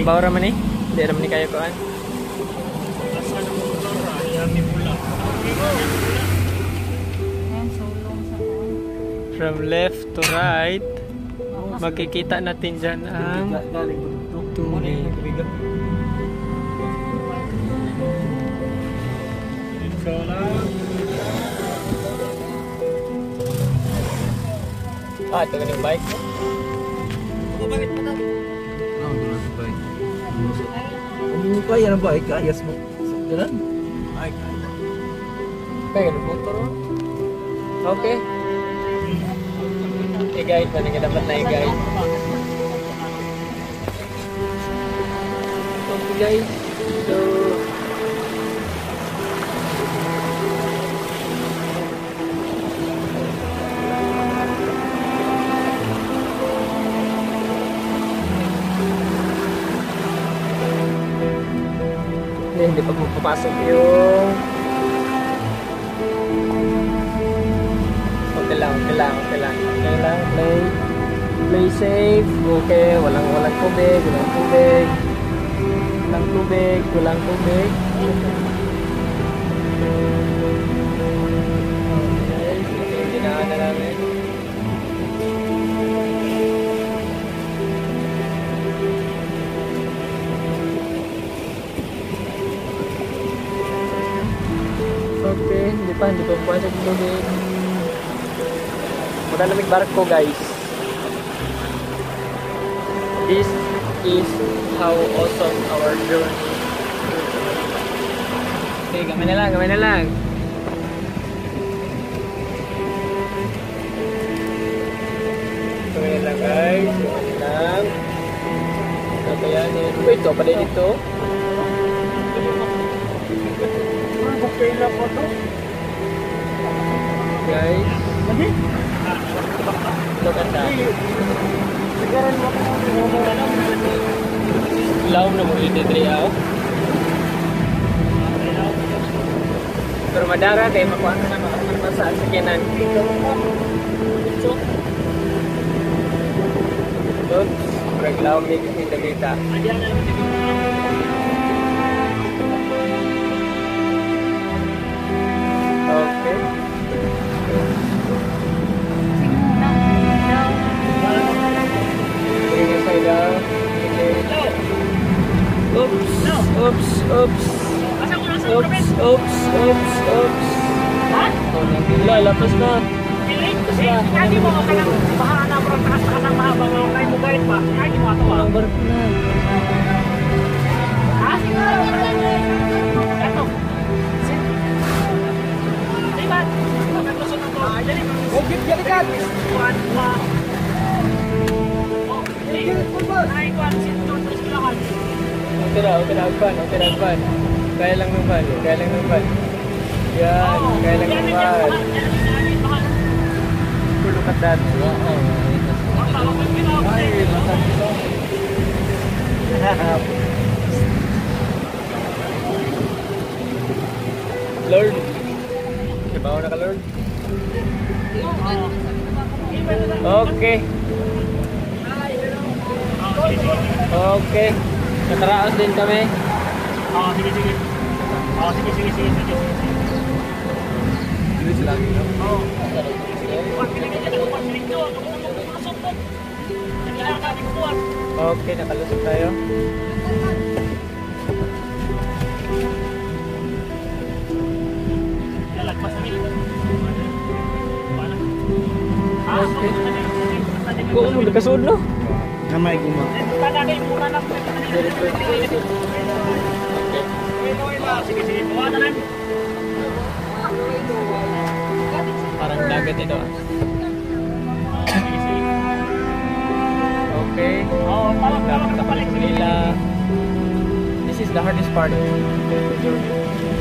trabaho raman eh. Hindi raman ni kayo kuan. From left to right, makikita natin dyan ang tubig. Ah, ito yung bike mo? Bakit pa daw? Ito na sa bike. Ano pa yan ang bike? Ayas mo. Ganun? Ay, kaya motor mo? Okay. I-guide pa, dapat na i-guide. Okay guys, so hindi pa papasok yung okay lang play safe, okay, walang tubig okay, dinaan na namin. Okay, hindi pa pumasok yung tubig. Magalamig barko guys. This is how awesome our journey. Okay, gamay na lang. Gamay na lang guys. Gamay lang. Kakayanin. Wait, ito pa din ito. Okay na po to. Guys. Look at that. Ilaw na mo rin dito out. Pero madara kayo makuha ka na makasaan sa kinan. Oops, reglaw may kita. Okay. Oops. Lapas na. Hindi mo ka lang bahala mo ang takas ng mahabang kayo mo guide pa. Hindi mo ato ah. Barko na. Ha? Ito. Diba? Pagkakusunod ko. Galikat! Okay na, agpan. Kaya lang ng van. Yan, kaya lang ng van. Look at that. Lord. Dibaw na ka, Lord? Okay. Kataraos din kami. Sige. Sige. Dili sila. Okay, nakalusot tayo. Okay. Kung mo nagkasuod no? Namay guma. Parang dagat ito ah. Okay. Dapat sa Manila. This is the hardest part of the journey.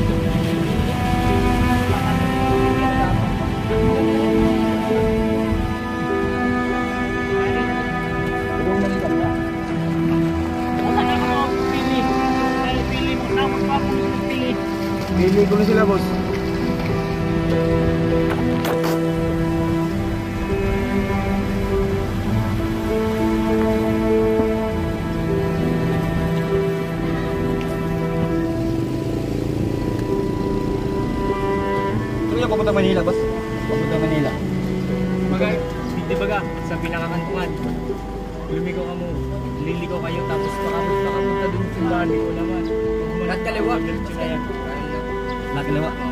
Pili ko na sila, boss. papunta Manila, boss. Papunta Manila. Bagay, di baga, sa pinakakantungan. Lumiko ka mo, liliko kayo, tapos makapunta dun sa simbahan, di ko naman. Lahat kaliwa. Lahat kaliwa.